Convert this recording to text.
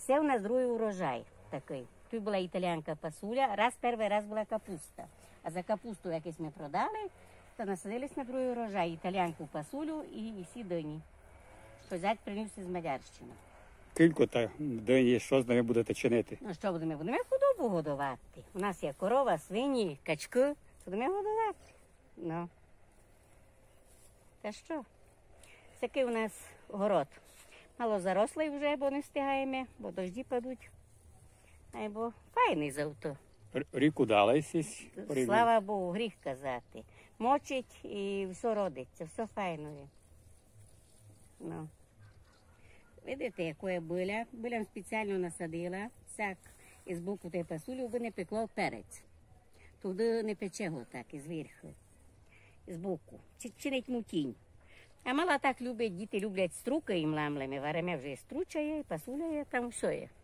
це у нас другий урожай такий. Тут була італіянка пасуля, перший раз була капуста. А за капусту якось ми продали, то насадились на другий урожай. Італіянку пасулю і всі дині. Що зять приніс із Мадярщини. Кілько та дині, що з ними будете чинити? Ну що будемо? Будемо худобу годувати. У нас є корова, свині, качки. Будемо годувати. Ну. Та що? Такий у нас город. Мало зарослий вже, бо не встигаємо, бо дожді падуть. Бо файний завто. Ріку дали сісь? Слава Богу, гріх казати. Мочить і все родиться, все файно є. Ну. Видите, яке биля? Билям спеціально насадила. Так, із боку тієї пасулі би не пекло перець. Туди не пече його так, із верху. З боку. Чинить му тінь. А мала так любить, діти люблять струки і мламлеми. Вареме вже і стручає, і пасуля є, там все є.